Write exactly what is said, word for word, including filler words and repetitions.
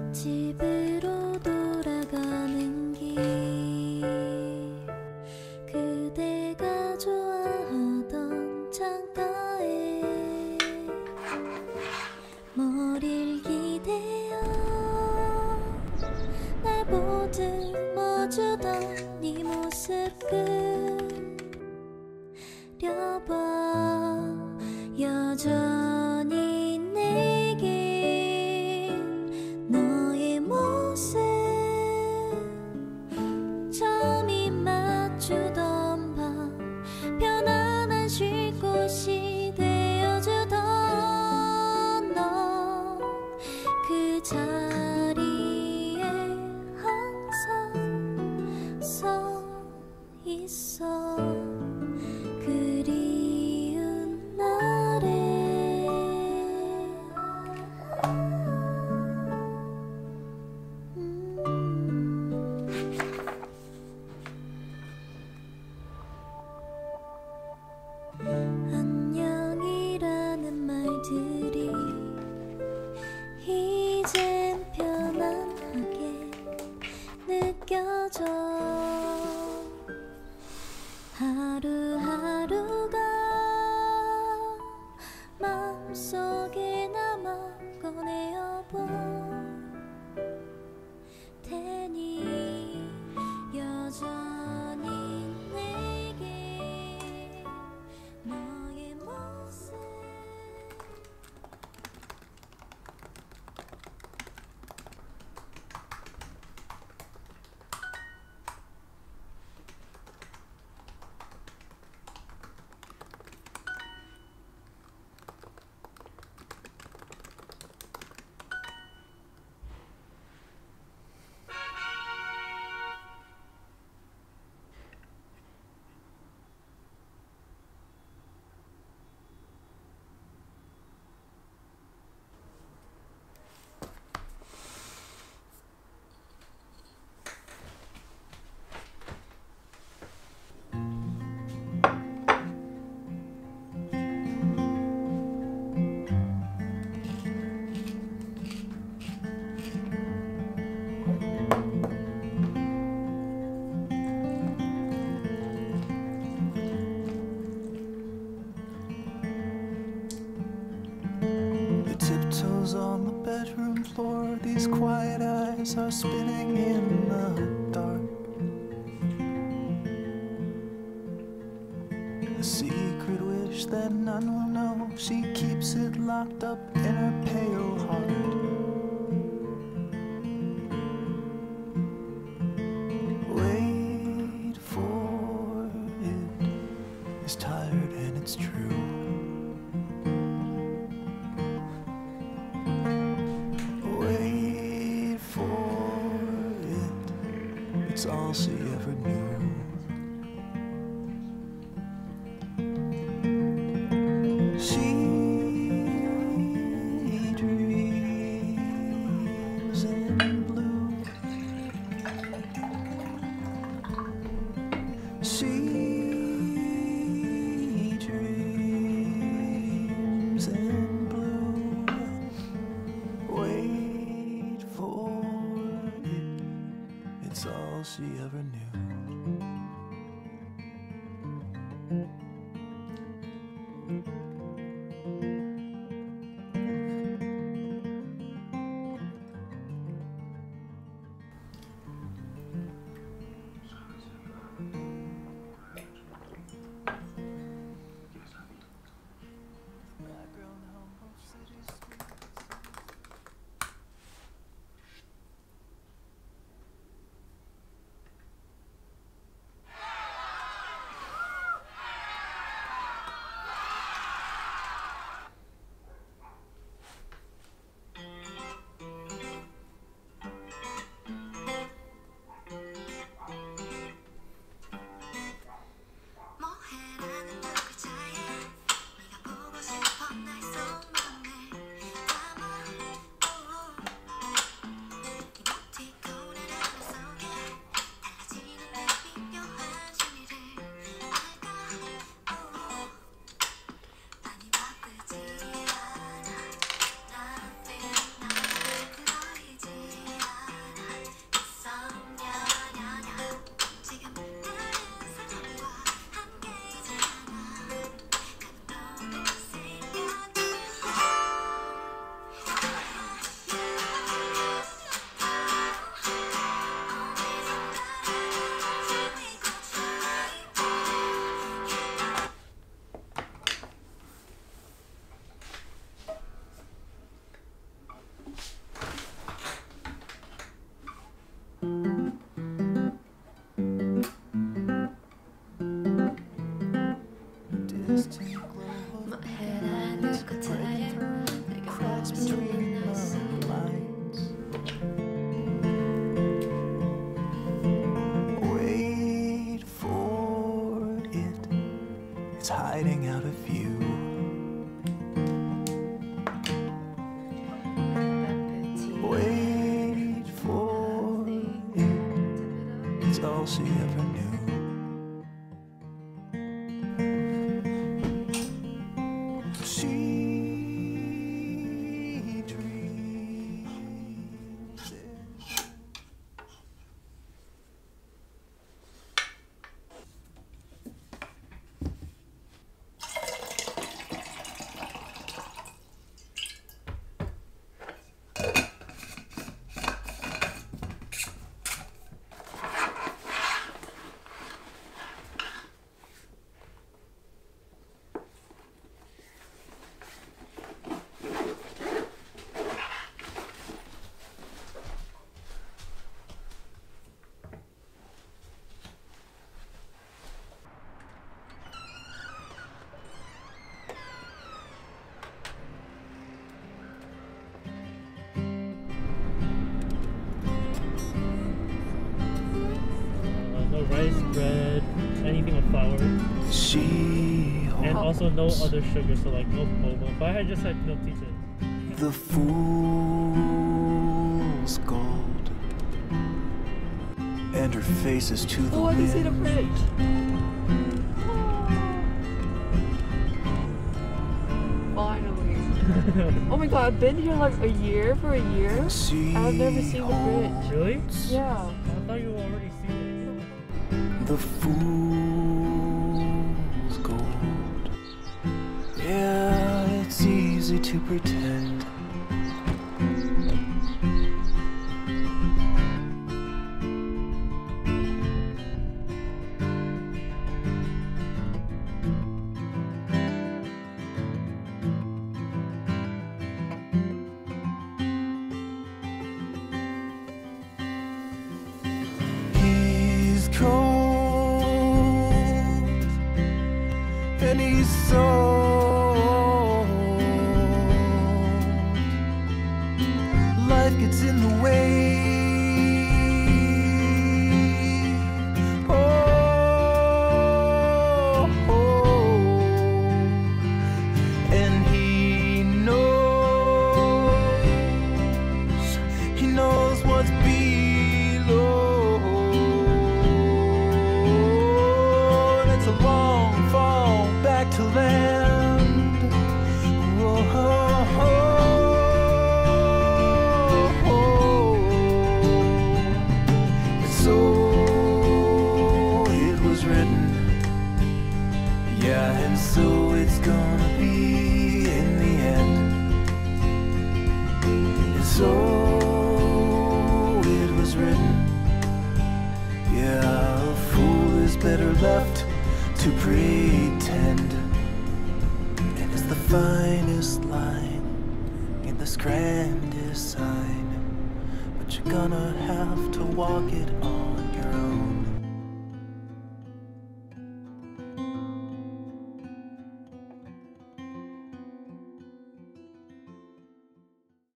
집으로 돌아가는 길 그대가 좋아하던 창가에 머리를 기대어 날 보듬어주던 네 모습 그려봐 여전히 내겐 너의 모습 처음이 맞추던 밤 편안한 쉴 곳이 되어주던 너 그 자리에 항상 서 있어 그리운 날에 음. 안녕이라는 말들이 이젠 편안하게 느껴져 하루하루가 마음속에 남아 꺼내어 볼 테니 여전히 내게 너의 모습 Tiptoes on the bedroom floor, these quiet eyes are spinning in the dark. A secret wish that none will know, she keeps it locked up in her pale heart. Wait for it, it's tired and it's true. It's all she ever knew. She dreams in blue. She dreams in blue. Wait for it. It's all she ever knew. she ever knew. She dreams it. Rice, bread, anything with flour, She and holds also no other sugar, so like no boba. But I just had milk tea too. the fool's gold, and her face is to the Oh, I can see the wind. bridge. Finally. Oh my god, I've been here like a year for a year. She I've never seen the bridge. Really? Yeah. I thought you already seen it. The fool's gold. Yeah, it's easy to pretend. He's cold and he's sold. Life gets in the way. Oh, oh. And he knows, he knows what's below. And it's a long fall back to land. Whoa. And so it was written, yeah, and so it's gonna be in the end. And so it was written, yeah, a fool is better left to pretend. And it's the finest line in this grandest sign, but you're gonna have to walk it on your own.